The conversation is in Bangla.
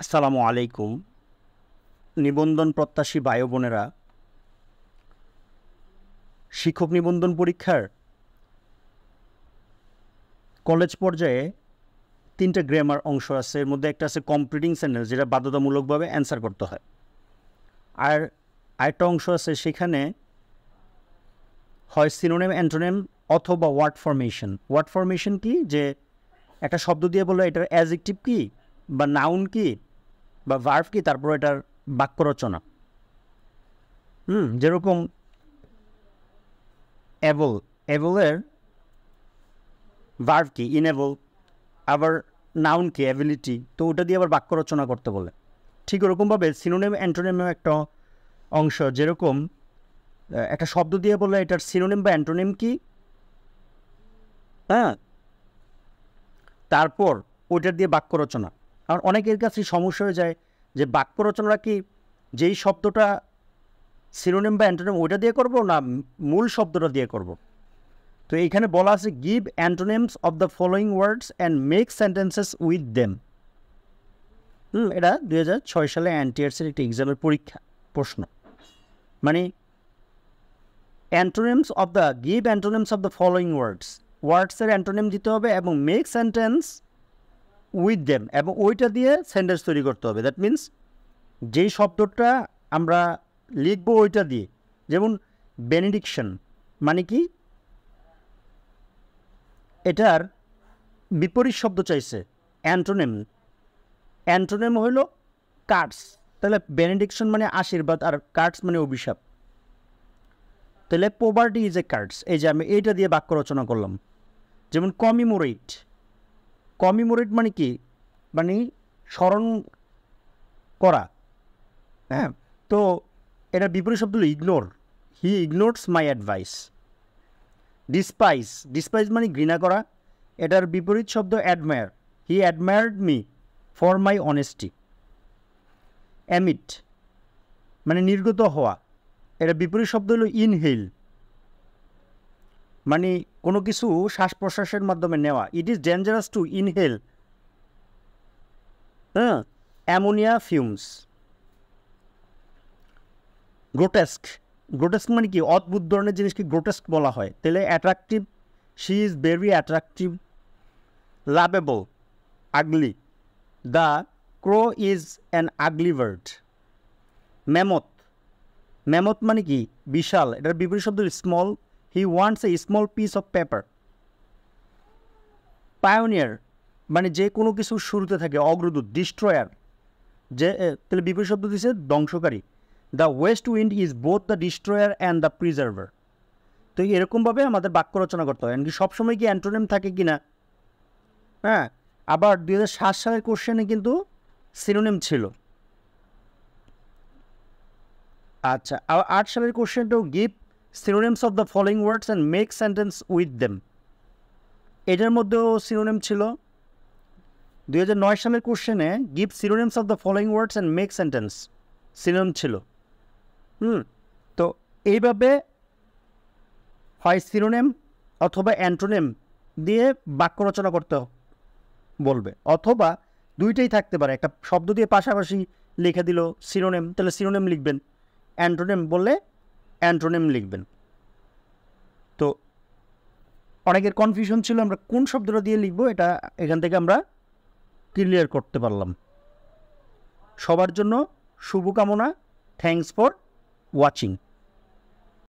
আসসালামু আলাইকুম। নিবন্ধন প্রত্যাশী ভাই বোনেরা, শিক্ষক নিবন্ধন পরীক্ষার কলেজ পর্যায়ে 3টা গ্রামার অংশ আছে। এর মধ্যে একটা আছে কমপ্লিটিং সেন্টেন্স, যেটা বাধ্যতামূলকভাবে অ্যান্সার করতে হয়। আর আরেকটা অংশ আছে, সেখানে হয় সিনোনিম, অ্যান্টোনিম অথবা ওয়ার্ড ফরমেশন। ওয়ার্ড ফরমেশন কি, যে একটা শব্দ দিয়ে বলে এটার অ্যাডজেক্টিভ কি বা নাউন কি বা ভার্ব কি, তারপর এটার বাক্য রচনা। যেরকম অ্যাবল, অ্যাবলের ভার্ব কি, ইনেবল। আবার নাউন কি, অ্যাবিলিটি। তো ওটা দিয়ে আবার বাক্য রচনা করতে বলে। ঠিক ওরকমভাবে সিনোনিম অ্যান্টোনিমের একটা অংশ, যেরকম একটা শব্দ দিয়ে বলে এটার সিনোনিম বা অ্যান্টোনিম কি, হ্যাঁ, তারপর ওইটার দিয়ে বাক্য রচনা। আর অনেকের কাছে সমস্যা হয়ে যায় যে বাক্য রচনাটা কি যেই শব্দটা সিনোনিম বা অ্যান্টোনিম ওইটা দিয়ে করব না মূল শব্দটা দিয়ে করব। তো এইখানে বলা আছে give antonyms of the following words and make sentences with them. এটা 2006 সালে এনটিআরসির একটি এক্সামের পরীক্ষা প্রশ্ন। মানে antonyms of the give antonyms of the following ওয়ার্ডসের অ্যান্টোনিম দিতে হবে এবং মেক সেন্টেন্স উইথ দেম, এবং ওইটা দিয়ে সেন্টেন্স তৈরি করতে হবে। দ্যাট মিন্স যেই শব্দটা আমরা লিখব ওইটা দিয়ে। যেমন বেনিডিকশন মানে কি, এটার বিপরীত শব্দ চাইছে অ্যান্টোনিম। অ্যান্টোনিম হইল কার্স, তাহলে বেনিডিকশন মানে আশীর্বাদ আর কার্স মানে অভিশাপ। তাহলে পোভার্টি ইজ এ কার্স। এই যে আমি এইটা দিয়ে বাক্য রচনা করলাম। যেমন কমিমোরেট, কমিমোরেট মানে কি, মানে স্মরণ করা। হ্যাঁ, তো এটার বিপরীত শব্দ হলো ignore, he ignores my advice. Despise, despise মানে ঘৃণা করা। এটার বিপরীত শব্দ admire, he admired me for my honesty. Emit মানে নির্গত হওয়া। এটার বিপরীত শব্দ হলো ইনহেল, মানে কোনো কিছু শ্বাস প্রশ্বাসের মাধ্যমে নেওয়া। It is dangerous to inhale ammonia fumes. Grotesque, grotesque মানে কি, অদ্ভুত ধরনের জিনিসকে গ্রোটেস্ক বলা হয়। তাহলে attractive, she is very attractive. Lovable, ugly, the crow is an ugly bird. Mammoth, mammoth মানে কি বিশাল। এটার বিপরীত শব্দ small, he wants a small piece of paper. Pioneer মানে যে কোনো কিছু শুরুতে থাকে, অগ্রদূত। ডিস্ট্রয়ার, যে তাহলে বিপরীত শব্দ দিচ্ছে ধ্বংসকারী। The west wind is both the destroyer and the preserver. তো এরকমভাবে আমাদের বাক্য রচনা করতে হয়। এমনকি সবসময় কি অ্যান্টোনিম থাকে কি না। হ্যাঁ, আবার 2007 সালের কোশ্চেনে কিন্তু সিনোনিম ছিল। আচ্ছা, 8 সালের কোশ্চেনটাও give synonyms of the following words and make sentence with them. এটার মধ্যেও সিনোনিম ছিল। 2009 সালের কোশ্চেনে give synonyms of the following words and make sentence, synonym ছিল। তো এইভাবে হয় সিনোনিম অথবা অ্যান্টোনিম দিয়ে বাক্য রচনা করতে বলবে, অথবা দুইটাই থাকতে পারে। একটা শব্দ দিয়ে পাশাপাশি লিখে দিল সিনোনিম, তাহলে সিনোনিম লিখবেন, অ্যান্টোনিম বললে অ্যান্টোনিম লিখবেন। তো অনেকের কনফিউশন ছিল আমরা কোন শব্দটা দিয়ে লিখবো, এটা এখান থেকে আমরা ক্লিয়ার করতে পারলাম। সবার জন্য শুভকামনা। Thanks for watching.